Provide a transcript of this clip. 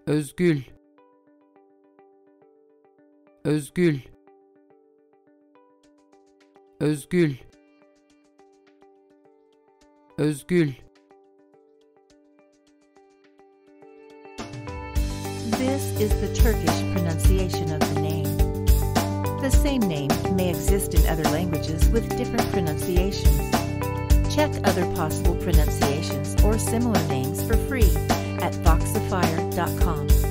Özgül, Özgül, Özgül, Özgül. This is the Turkish pronunciation of the name. The same name may exist in other languages with different pronunciations. Check other possible pronunciations or similar names for free at Voxifier.com.